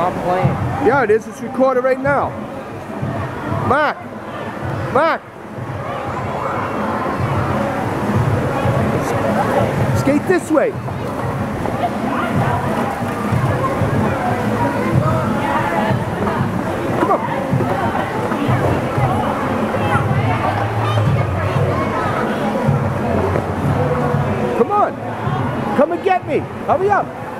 Stop playing. Yeah, it is. It's recorded right now. Mark. Mark. Skate this way. Come on. Come on. Come and get me. Hurry up.